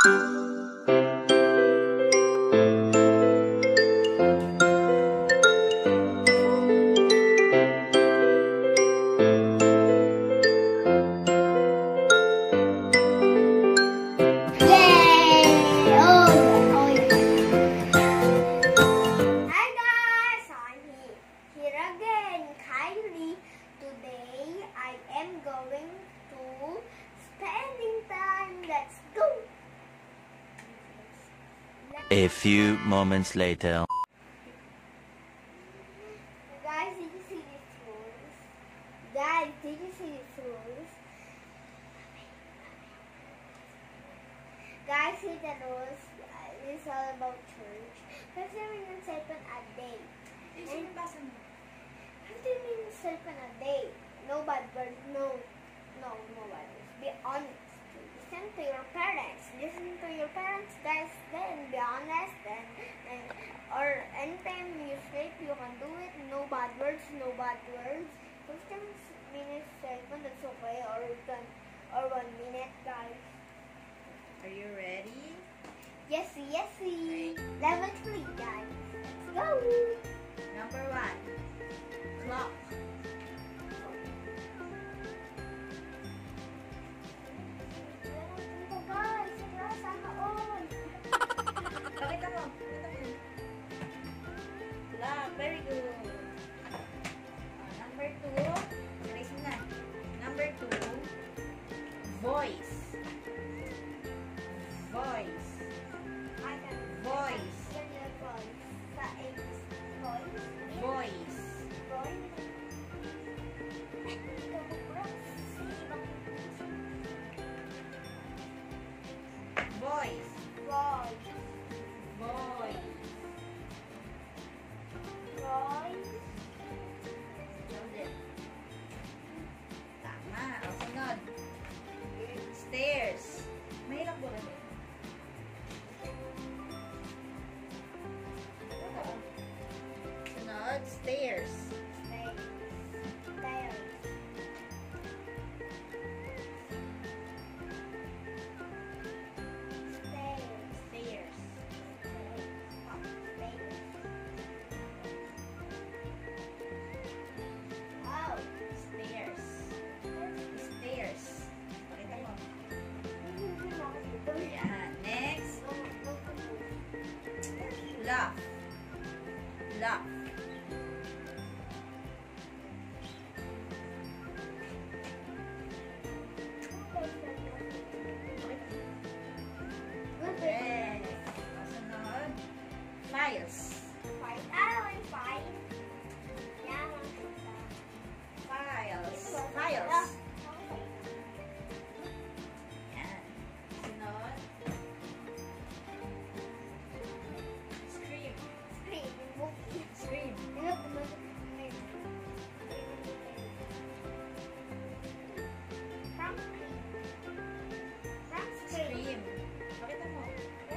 A few moments later. Guys, did you see these rules? Guys, did you see these rules? Guys, see the rules. This is all about church. 15 minutes cellphone a day. 15 minutes cellphone a day. No bad words. No bad words. Be honest. Listen to your parents. Listen to your parents, guys. Then be honest. Or anytime you sleep, you can do it. No bad words. 15 minutes cellphone. That's okay. Or 1 minute, guys. Are you ready? Yes. Level 3, guys. Let's go. Number 1. Clock. Pakita mo. Clock. Very good. Number 2. Erase mo na. Number 2. Voice. Voice. Voice. Voice. Voice. Tama. O, sunod. Stairs. Mahirap ba rin? Sunod. Stairs. Laugh. Okay. Sunod. Files. Files. Yan. Sunod. Scream. Scream. Pakita mo.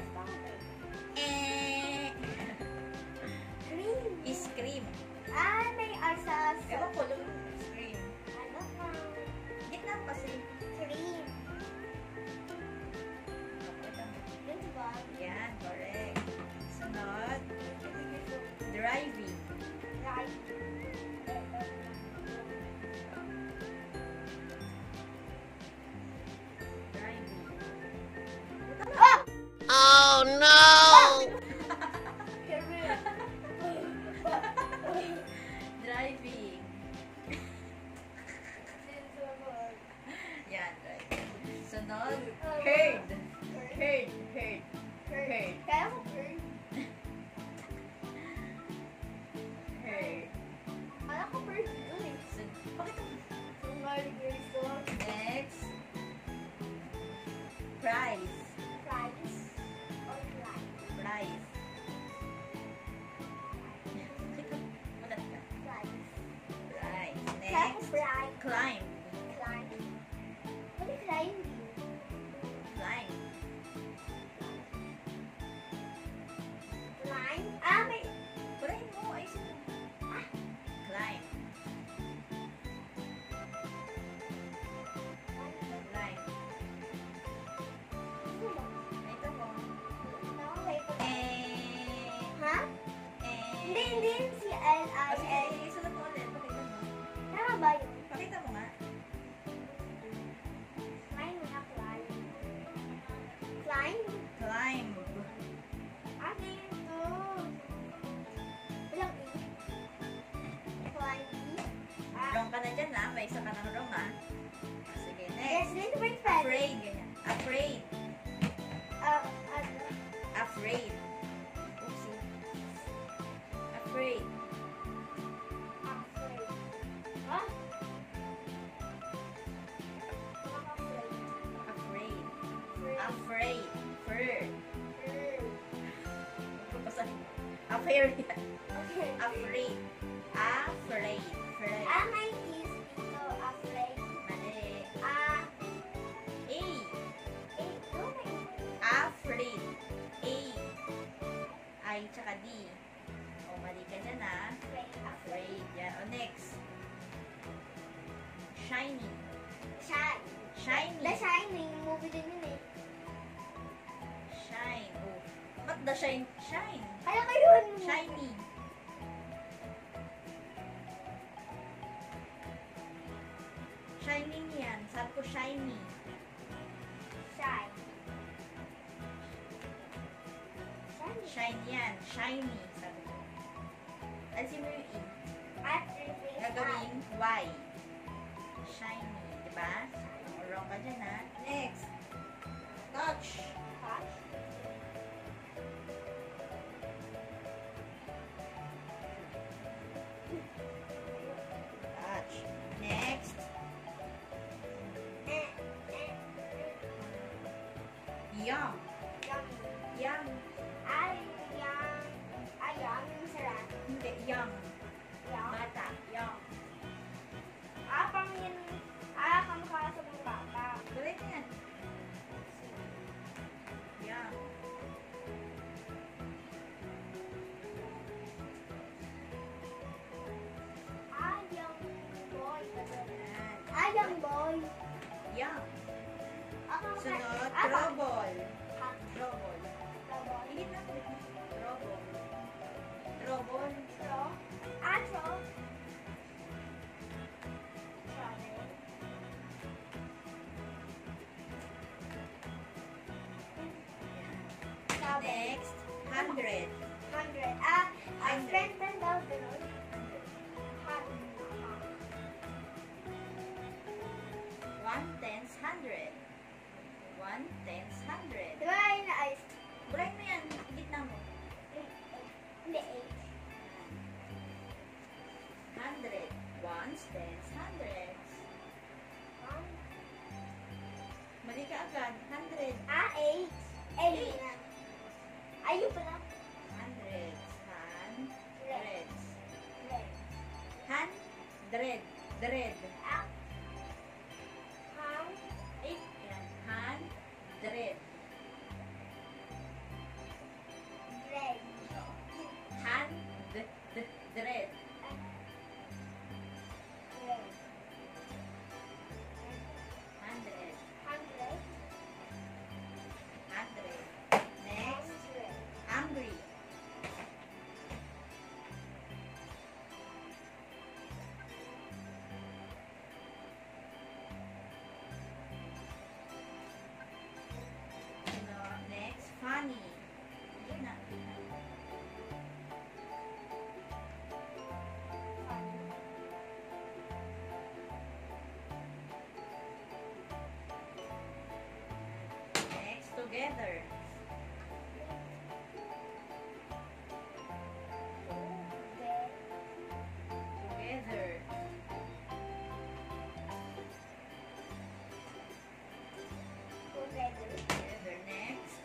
Scream. May arsas. Ewan ko lang. Scream. Ano pa? Gitna mo kasi. Cream. Pakita mo. Diba? Yan, correct. Sunod. Driving. Right. Driving. Oh no! Driving. Yan, driving. Sunod. Herd. Kaya ko bird. Herd. Kala ko bird yun eh. Pakita mo. Next. Price. Price or price? Price. Mulat ka. Price. Price. Kaya ko Next. price. Climb. Climb. What is climbing? Climb. din si O L-I-N. sige, isulat mo ulit. Pakita mo. Tama ba yun? Pakita mo nga. Climb na climb. Climb? Climb. Ano yun to? Walang E. Climb E. Wrong ka na dyan ha. May isa ka ng wrong ha. Sige, Yes, next. dito ba yung spelling? Afraid. Ganyan. Afraid. Ano? Afraid. Oopsie. Afraid. Afraid. Ha? Afraid. Afraid. Afraid. Afraid. Fur. Mm. Basahin. Afraid. Okay. Afraid. Afraid. Afraid. May is dito. Afraid. Mali. Ah. A. Oh my. Afraid. A. I tsaka D. O, mali ka dyan ha. Afraid. Afraid. Yan. O, next. Shiny. Shine. Shiny. The Shining. Movie din yun eh. Shine. Oh. Ba't the shine? Shine. Kaya ko yun. Shiny. Shining yan. Sabi ko shiny. Shine. Shine. Shine yan. Shiny. Sabi ko. Alisin mo yung E. At replace Gagawin Y. Shiny. Diba? Wrong ka dyan ha. Next. Touch. Touch. Touch. Next. Young. Yummy. Young. Ayang yung sarap. Hindi. Young. Yang. Bata. Young. Pang yun. Kamukha sa mga bata. Correct yan. Young. Ayang boy. Yan. Ayang boy. Young. Ako Sunod. Apa? Trouble. Ha? Trouble. Trouble. Higit na. Trouble. Trouble. Tro. Tro. Trouble. Trouble. Next. 100. 100. Hundred. Strengthen daw ganun. 1 tens 100. 1 tens 100. Diba yun na ayos? Buray mo yan. Higit na mo. Hindi, 8. 100. 1 tens 100. Mali ka agad. 100. 8. 8 na. Ayun pala. Hundreds. Hundreds. Red. Hundred. Dread. Ham. Eh, yan. Hundred. Red. Hundred. Red. Hundred. 100. Hundred. Next. Angry. Next. Funny. Yun na. Next. Together. Together. Together. Next.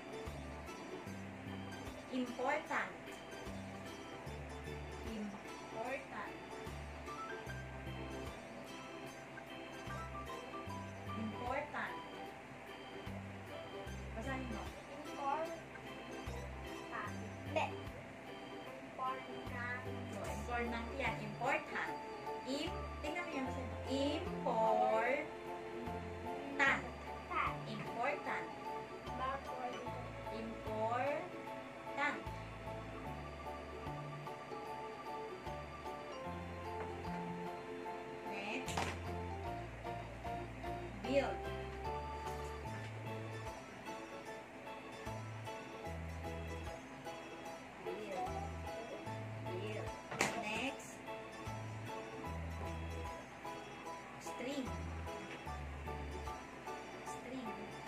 Important. Important. Important. Basahin mo. So, important yan. Important. Tingnan mo yan. Important. Important. Important. Build. Build. Next. String. String.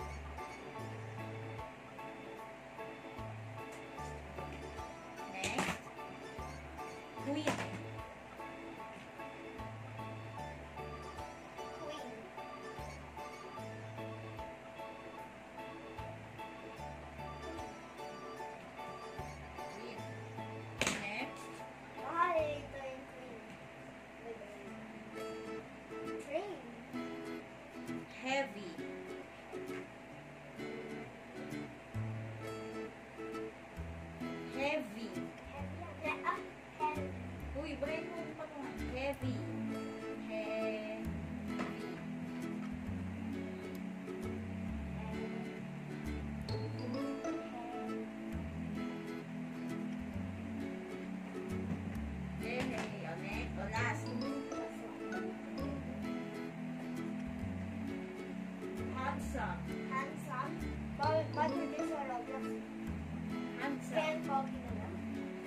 Next. Queen. Queen. Queen. Next. Why are you doing queen? Train. Heavy. Heavy. Uy, brain mo pa naman. Heavy. Heavy. Okay, o next. O last. Handsome. Handsome. But with this or Roblox. Handsome. Can't copy na lang.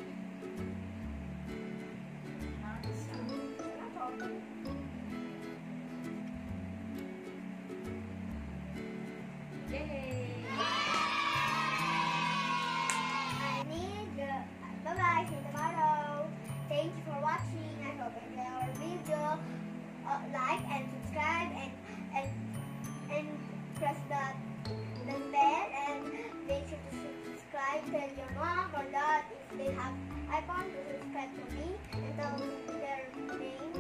Handsome. Not copy. Yay! I need the... Bye-bye. See you tomorrow. Thank you for watching. I hope you enjoy our video. Like and subscribe and press the bell and make sure to subscribe. Tell your mom or dad if they have iPhone to subscribe to me and tell their name